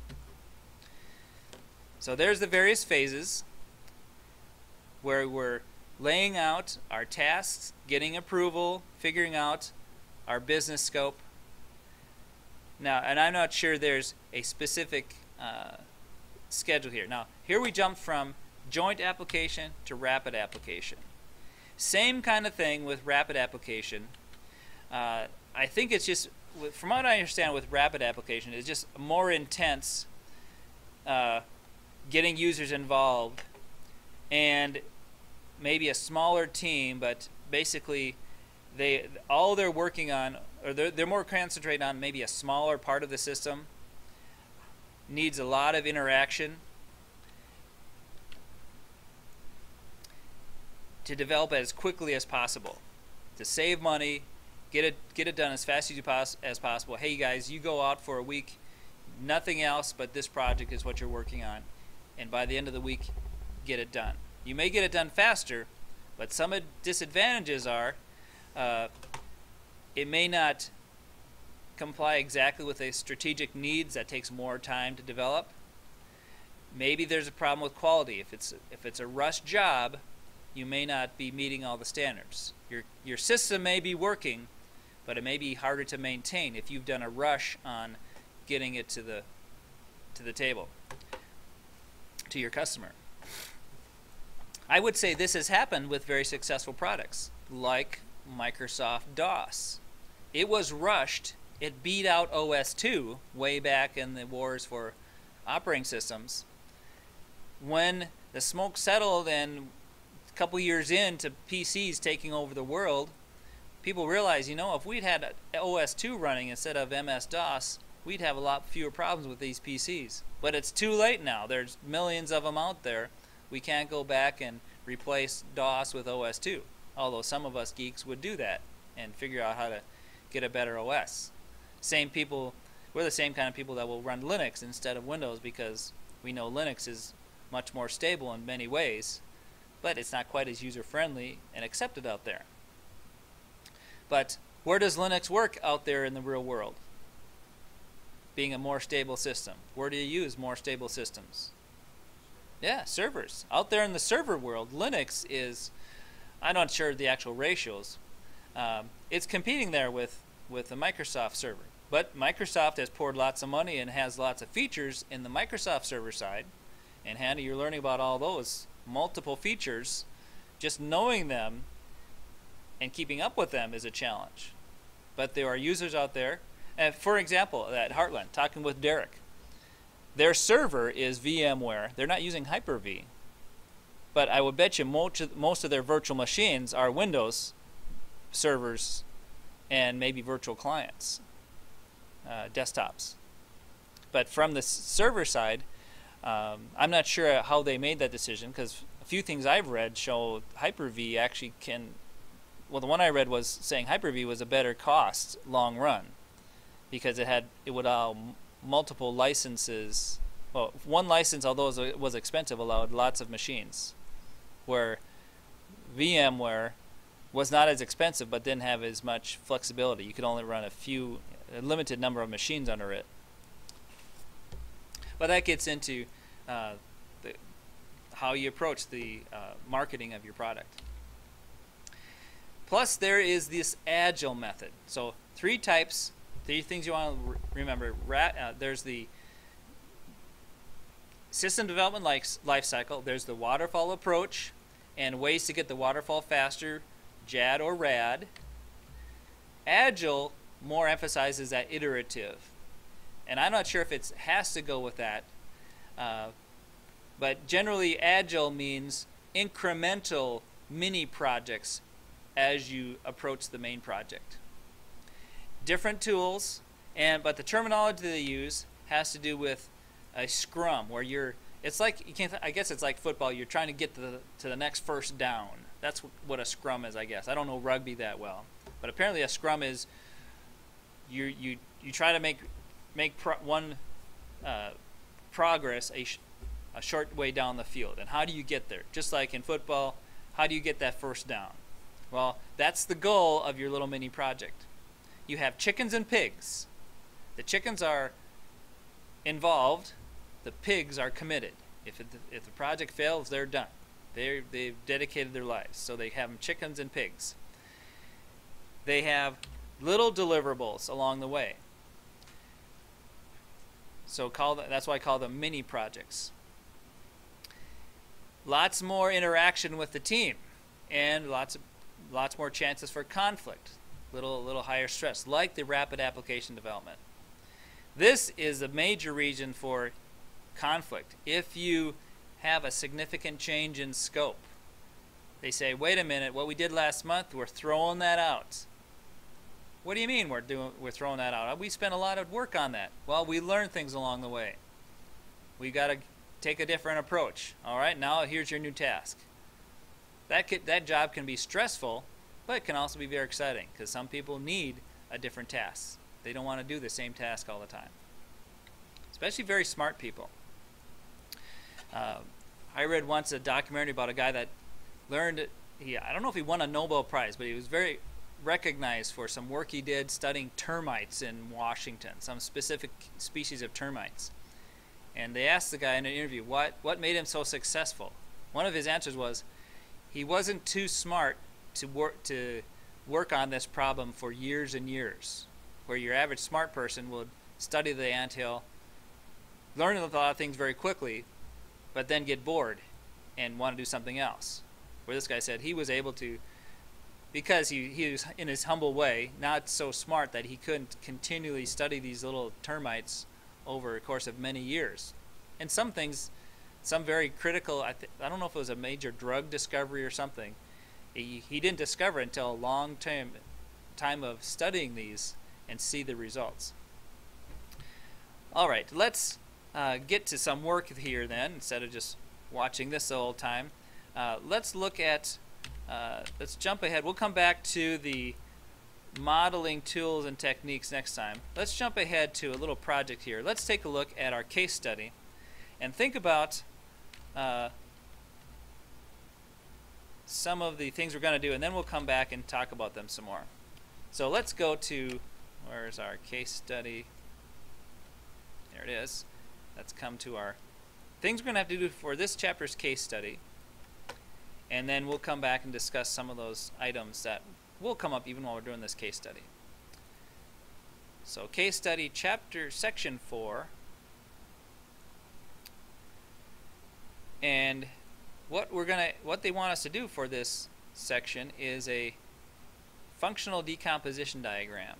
So there's the various phases where we're laying out our tasks, getting approval, figuring out our business scope. Now, and I'm not sure there's a specific uh, schedule here. Now, here we jump from joint application to rapid application. Same kind of thing with rapid application. Uh, I think it's just, from what I understand with rapid application, it's just more intense uh, getting users involved and maybe a smaller team, but basically they all they're working on, or they're, they're more concentrated on maybe a smaller part of the system, needs a lot of interaction to develop as quickly as possible, to save money, get it get it done as fast as you pos as possible. Hey guys, you go out for a week, nothing else but this project is what you're working on, and by the end of the week, get it done. You may get it done faster, but some disadvantages are uh, it may not comply exactly with the strategic needs. That takes more time to develop. Maybe there's a problem with quality. If it's if it's a rush job, you may not be meeting all the standards. Your your system may be working, but it may be harder to maintain if you've done a rush on getting it to the to the table, to your customer. I would say this has happened with very successful products like Microsoft DOS. It was rushed. It beat out O S two way back in the wars for operating systems. When the smoke settled and a couple years into P Cs taking over the world, people realized, you know, if we'd had O S two running instead of M S DOS, we'd have a lot fewer problems with these P Cs. But it's too late now. There's millions of them out there. We can't go back and replace DOS with O S two, although some of us geeks would do that and figure out how to get a better O S. Same people, we're the same kind of people that will run Linux instead of Windows because we know Linux is much more stable in many ways, but it's not quite as user-friendly and accepted out there. But where does Linux work out there in the real world? Being a more stable system. Where do you use more stable systems? Yeah, servers. Out there in the server world, Linux is, I'm not sure the actual ratios. Um, it's competing there with, with the Microsoft server. But Microsoft has poured lots of money and has lots of features in the Microsoft server side. And Handy, you're learning about all those multiple features. Just knowing them and keeping up with them is a challenge. But there are users out there. And for example, at Heartland, talking with Derek, their server is VMware. They're not using Hyper-V. But I would bet you most of, most of their virtual machines are Windows servers and maybe virtual clients, uh, desktops. But from the server side, um, I'm not sure how they made that decision because a few things I've read show Hyper-V actually can, well, the one I read was saying Hyper-V was a better cost long run because it had it would allow multiple licenses. Well, one license, although it was expensive, allowed lots of machines, where VMware was not as expensive but didn't have as much flexibility. You could only run a few, a limited number of machines under it. But that gets into uh, the, how you approach the uh, marketing of your product. Plus, there is this agile method. So three types. Three things you want to re remember. Ra uh, there's the system development life cycle. There's the waterfall approach and ways to get the waterfall faster, J A D or R A D. Agile more emphasizes that iterative. And I'm not sure if it has to go with that. Uh, but generally, Agile means incremental mini projects as you approach the main project. Different tools, and but the terminology they use has to do with a scrum, where you're it's like you can't I guess it's like football, you're trying to get to the to the next first down. That's what a scrum is, I guess. I don't know rugby that well, but apparently a scrum is you you you try to make make pro one uh, progress a, sh a short way down the field. And how do you get there? Just like in football, how do you get that first down? Well, that's the goal of your little mini project. You have chickens and pigs. The chickens are involved. The pigs are committed. If, it, if the project fails, they're done. They're, they've dedicated their lives. So they have them chickens and pigs. They have little deliverables along the way. So call the, that's why I call them mini projects. Lots more interaction with the team, and lots of lots more chances for conflict. Little little higher stress, like the rapid application development. This is a major reason for conflict. If you have a significant change in scope, they say, "Wait a minute, what we did last month, we're throwing that out." What do you mean we're doing we're throwing that out? We spent a lot of work on that. Well, we learned things along the way. We got to take a different approach. All right, now here's your new task. That could, that job can be stressful, but it can also be very exciting, because some people need a different task. They don't want to do the same task all the time, especially very smart people. Uh, I read once a documentary about a guy that learned, he, I don't know if he won a Nobel Prize, but he was very recognized for some work he did studying termites in Washington, some specific species of termites. And they asked the guy in an interview, what, what made him so successful? One of his answers was, he wasn't too smart to work, to work on this problem for years and years, where your average smart person would study the anthill, learn a lot of things very quickly, but then get bored and want to do something else. Where this guy said he was able to, because he, he was in his humble way, not so smart that he couldn't continually study these little termites over a course of many years. And some things, some very critical, I, th I don't know if it was a major drug discovery or something, he, he didn't discover it until a long time, time of studying these and see the results. Alright, let's uh, get to some work here then, instead of just watching this the whole time. Uh, let's look at, uh, let's jump ahead. We'll come back to the modeling tools and techniques next time. Let's jump ahead to a little project here. Let's take a look at our case study and think about uh, some of the things we're going to do, and then we'll come back and talk about them some more. So let's go to, where's our case study? There it is. Let's come to our things we're going to have to do for this chapter's case study, and then we'll come back and discuss some of those items that will come up even while we're doing this case study. So case study chapter section four, and what we're gonna what they want us to do for this section is a functional decomposition diagram.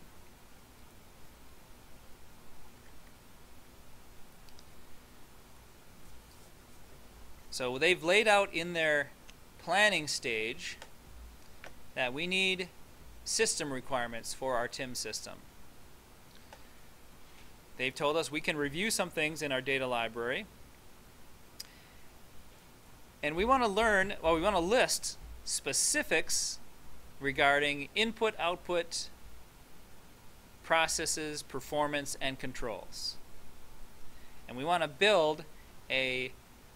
So they've laid out in their planning stage that we need system requirements for our T I M system. They've told us we can review some things in our data library, and we want to learn, well, we want to list specifics regarding input, output, processes, performance, and controls. And we want to build a,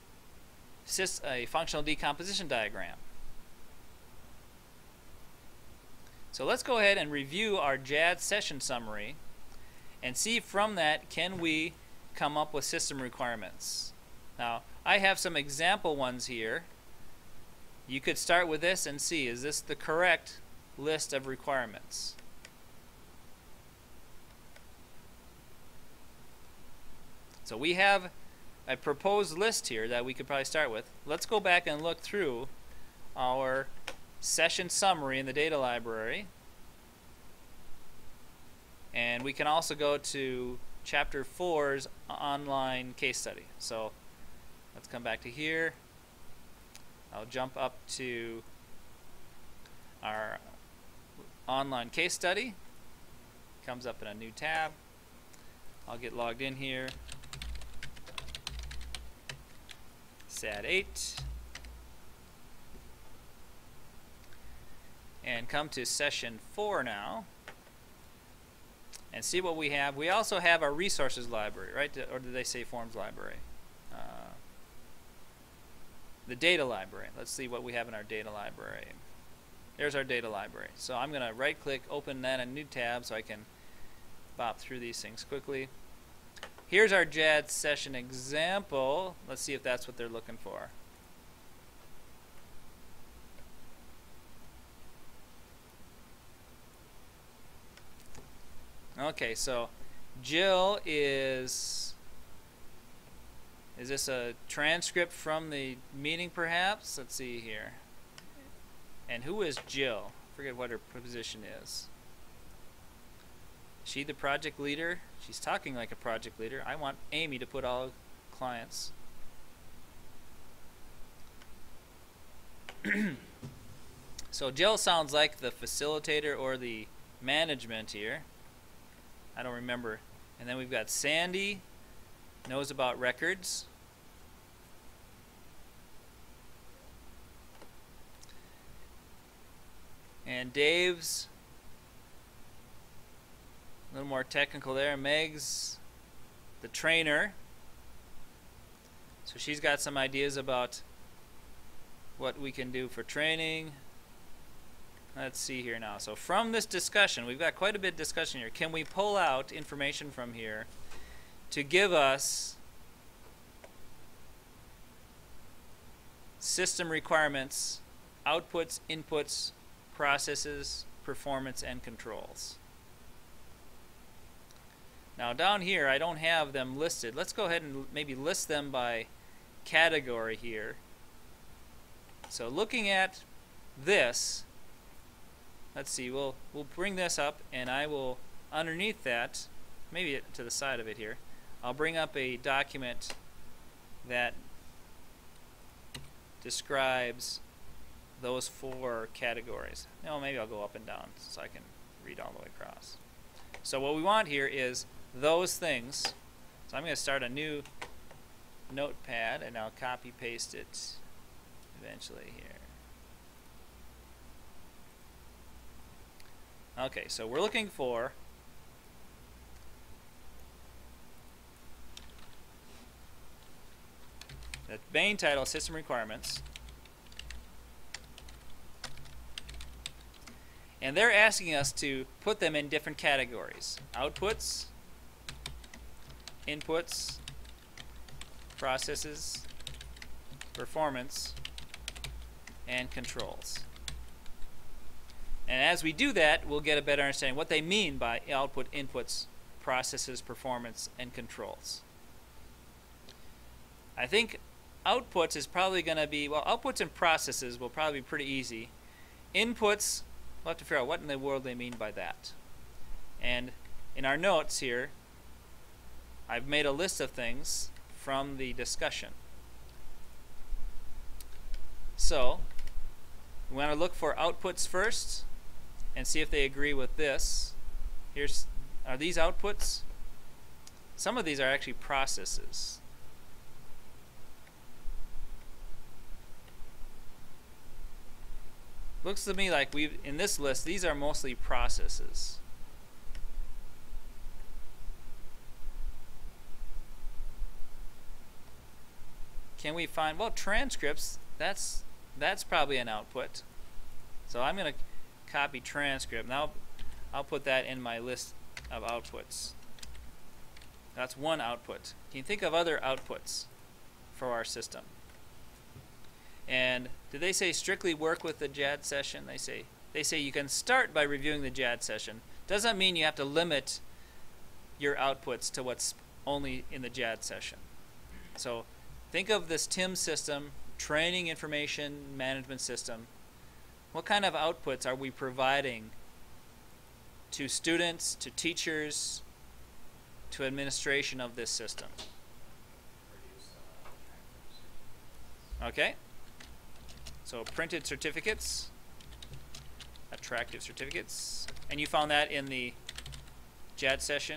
a functional decomposition diagram. So let's go ahead and review our J A D session summary and see from that, can we come up with system requirements. Now, I have some example ones here. You could start with this and see, is this the correct list of requirements? So we have a proposed list here that we could probably start with. Let's go back and look through our session summary in the data library, and we can also go to chapter four's online case study. So let's come back to here. I'll jump up to our online case study. Comes up in a new tab. I'll get logged in here. S A D eight. And come to session four now. And see what we have. We also have our resources library, right? Or did they say forms library? Uh, the data library. Let's see what we have in our data library. There's our data library. So I'm going to right click, open that in a new tab so I can bop through these things quickly. Here's our J A D session example. Let's see if that's what they're looking for. Okay, so Jill is, is this a transcript from the meeting perhaps? Let's see here. And who is Jill? I forget what her position is. Is she the project leader? She's talking like a project leader. I want Amy to put all clients. So Jill sounds like the facilitator or the management here. I don't remember. And then we've got Sandy, knows about records. And Dave's a little more technical there. Meg's the trainer. So she's got some ideas about what we can do for training. Let's see here now. So from this discussion, we've got quite a bit of discussion here. Can we pull out information from here to give us system requirements, outputs, inputs, processes, performance, and controls? Now down here, I don't have them listed. Let's go ahead and maybe list them by category here. So looking at this, let's see, we'll, we'll bring this up, and I will, underneath that, maybe to the side of it here, I'll bring up a document that describes those four categories. No, maybe I'll go up and down so I can read all the way across. So what we want here is those things. So I'm going to start a new notepad, and I'll copy paste it eventually here. Okay, so we're looking for the main title, System Requirements. And they're asking us to put them in different categories. Outputs, inputs, processes, performance, and controls. And as we do that, we'll get a better understanding what they mean by output, inputs, processes, performance, and controls. I think outputs is probably going to be, well, outputs and processes will probably be pretty easy. Inputs, we'll have to figure out what in the world they mean by that. And in our notes here, I've made a list of things from the discussion. So, we want to look for outputs first and see if they agree with this. Here's, are these outputs? Some of these are actually processes. Looks to me like we've, in this list, these are mostly processes. Can we find, well, transcripts, that's that's probably an output. So I'm going to copy transcript. Now I'll put that in my list of outputs. That's one output. Can you think of other outputs for our system? And did they say strictly work with the J A D session? They say they say you can start by reviewing the J A D session. Doesn't mean you have to limit your outputs to what's only in the J A D session. So think of this T I M system, training information management system. What kind of outputs are we providing to students, to teachers, to administration of this system? Okay. So printed certificates, attractive certificates, and you found that in the J A D session.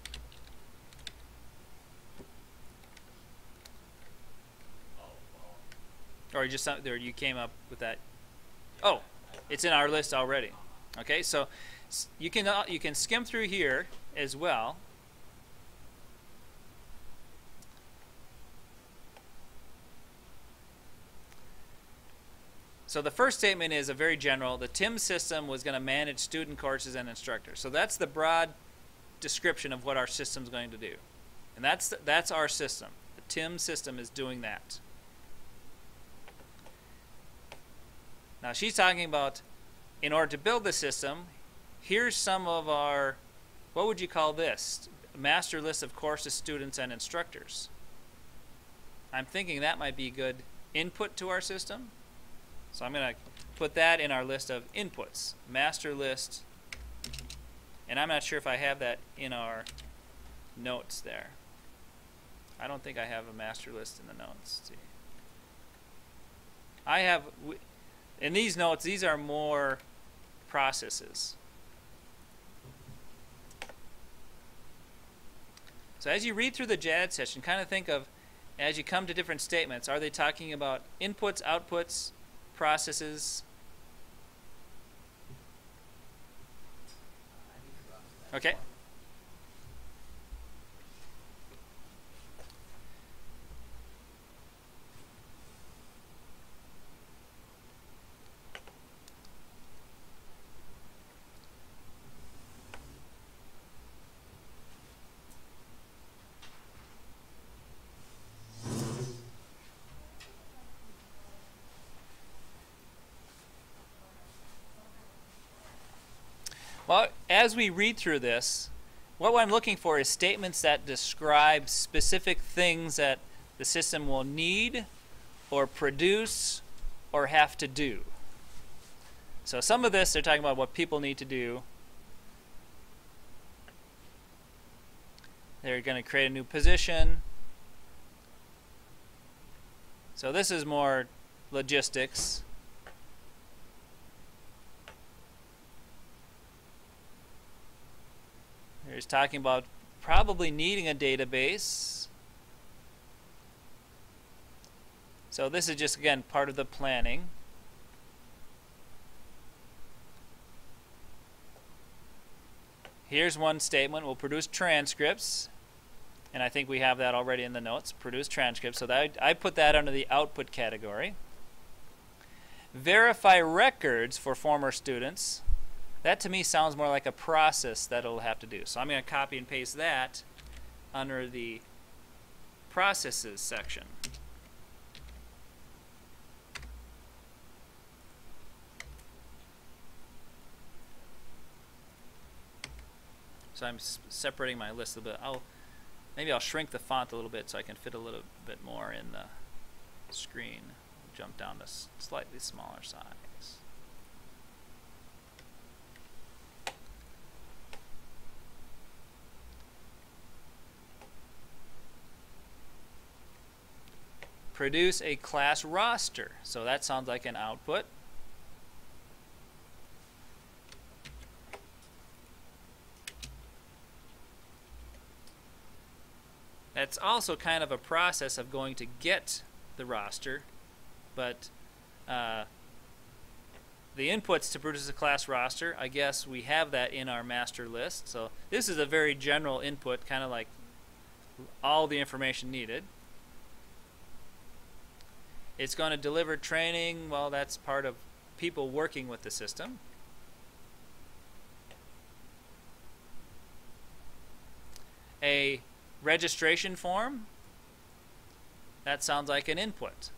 Or you just there you came up with that. Oh, it's in our list already. Okay, so you can uh, you can skim through here as well. So the first statement is a very general. The T I M system was going to manage student courses and instructors. So that's the broad description of what our system is going to do. And that's the, that's our system. The T I M system is doing that. Now she's talking about, in order to build the system, here's some of our, what would you call this? Master list of courses, students, and instructors. I'm thinking that might be good input to our system. So I'm going to put that in our list of inputs, master list, and I'm not sure if I have that in our notes there. I don't think I have a master list in the notes. Let's see. I have, in these notes, these are more processes. So as you read through the J A D session, kind of think of, as you come to different statements, are they talking about inputs, outputs, processes? Okay. Well, as we read through this, what I'm looking for is statements that describe specific things that the system will need or produce or have to do. So some of this, they're talking about what people need to do. They're going to create a new position. So this is more logistics. He's talking about probably needing a database. So this is just, again, part of the planning. Here's one statement. We'll produce transcripts. And I think we have that already in the notes. Produce transcripts. So that I put that under the output category. Verify records for former students. That to me sounds more like a process that it'll have to do. So I'm going to copy and paste that under the processes section. So I'm separating my list a little bit. I'll maybe I'll shrink the font a little bit so I can fit a little bit more in the screen. Jump down to slightly smaller size. Produce a class roster. So that sounds like an output. That's also kind of a process of going to get the roster, but uh, the inputs to produce a class roster, I guess we have that in our master list. So this is a very general input, kind of like all the information needed. It's going to deliver training. Well, that's part of people working with the system. A registration form. That sounds like an input.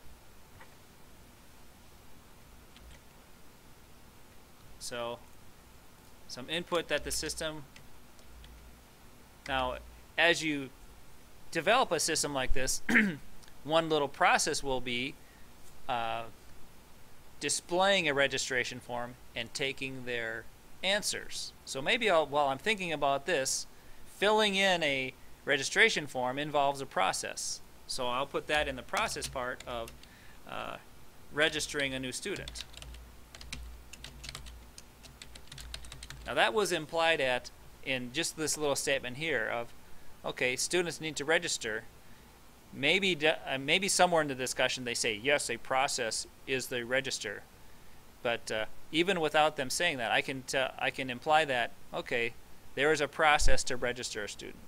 So, some input that the system... Now, as you develop a system like this, one little process will be Uh, displaying a registration form and taking their answers. So maybe I'll, while I'm thinking about this, filling in a registration form involves a process. So I'll put that in the process part of uh, registering a new student. Now that was implied at in just this little statement here of, okay, students need to register. Maybe uh, maybe somewhere in the discussion they say yes, a process is the register, but uh, even without them saying that, I can t I can imply that, okay, there is a process to register a student.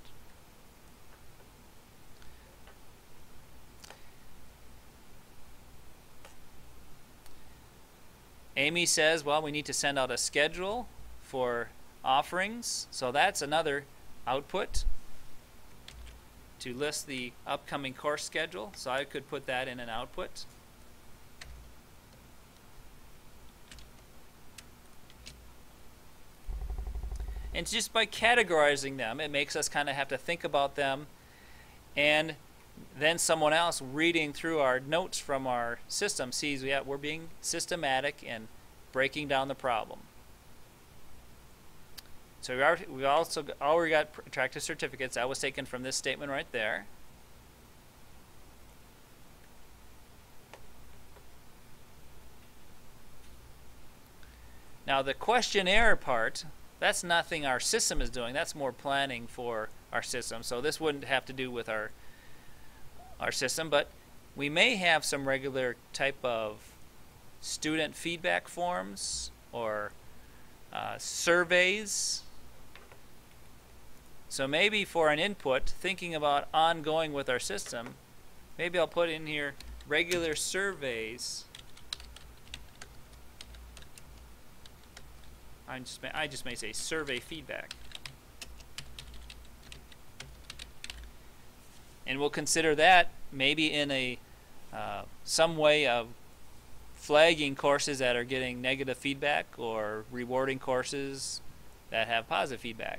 Amy says, well, we need to send out a schedule for offerings, so that's another output to list the upcoming course schedule, so I could put that in an output. And just by categorizing them, it makes us kind of have to think about them, and then someone else reading through our notes from our system sees yeah, we're being systematic and breaking down the problem. So we, are, we also already got attractive certificates. That was taken from this statement right there. Now the questionnaire part, that's nothing our system is doing. That's more planning for our system. So this wouldn't have to do with our our system, but we may have some regular type of student feedback forms or uh, surveys. So maybe for an input, thinking about ongoing with our system, maybe I'll put in here regular surveys. I just may, I just may say survey feedback. And we'll consider that maybe in a uh, some way of flagging courses that are getting negative feedback or rewarding courses that have positive feedback.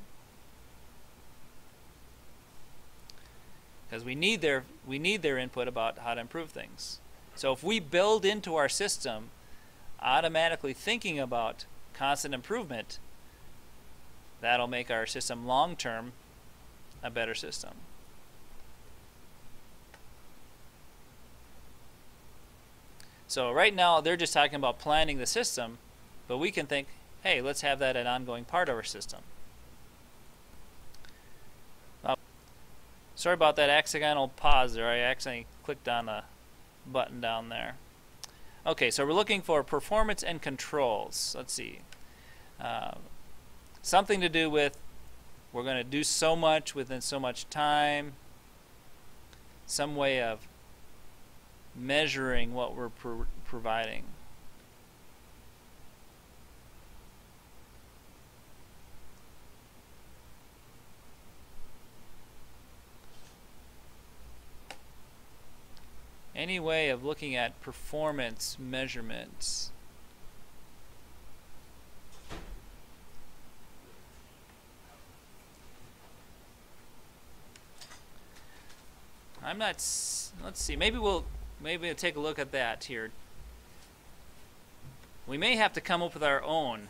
Because we need their we need their input about how to improve things. So if we build into our system automatically thinking about constant improvement, that'll make our system long term a better system. So right now they're just talking about planning the system, but we can think, hey, let's have that an ongoing part of our system. Uh, sorry about that accidental pause there. I accidentally clicked on a button down there. Okay, so we're looking for performance and controls. Let's see. Uh, something to do with we're going to do so much within so much time. Some way of measuring what we're pro providing. Any way of looking at performance measurements. I'm not s let's see, maybe we'll maybe we'll take a look at that here. We may have to come up with our own.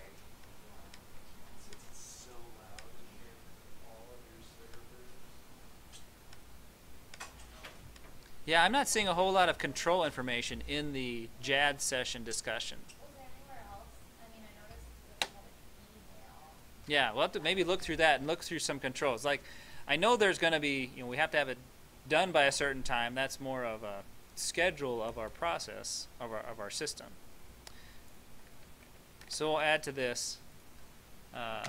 Yeah, I'm not seeing a whole lot of control information in the J A D session discussion. Was there anywhere else? I mean, I noticed that we had an email. Yeah, we'll have to maybe look through that and look through some controls. Like, I know there's going to be, you know, we have to have it done by a certain time. That's more of a schedule of our process, of our, of our system. So we'll add to this. Uh,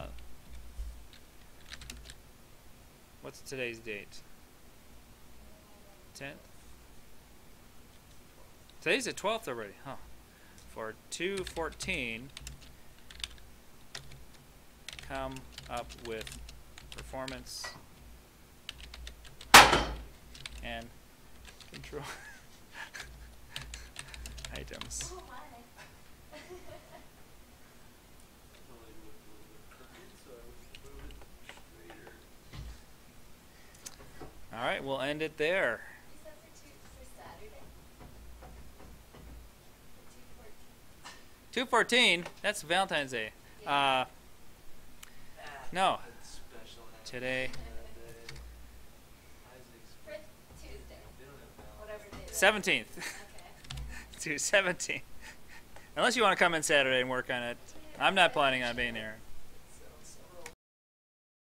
what's today's date? tenth? Today's the twelfth already, huh? For two fourteen, come up with performance and control items. Oh my. All right, we'll end it there. You said for two for Saturday. For two fourteen. two fourteen, that's Valentine's Day. Uh, no, today, For Tuesday. Whatever it is. seventeenth. Okay. to seventeen. Unless you want to come in Saturday and work on it. I'm not planning on being here.